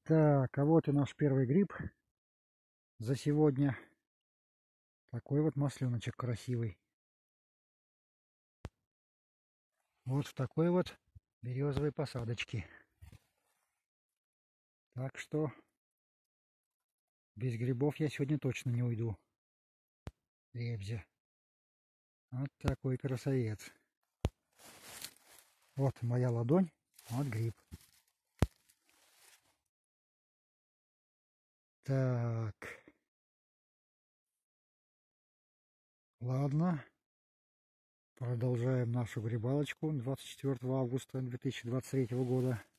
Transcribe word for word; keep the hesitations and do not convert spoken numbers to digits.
Так, а вот и наш первый гриб за сегодня. Такой вот масленочек красивый. Вот в такой вот березовой посадочке. Так что без грибов я сегодня точно не уйду. Ребзя. Вот такой красавец. Вот моя ладонь, вот гриб. Так. Ладно. Продолжаем нашу грибалочку двадцать четвёртого августа две тысячи двадцать третьего года.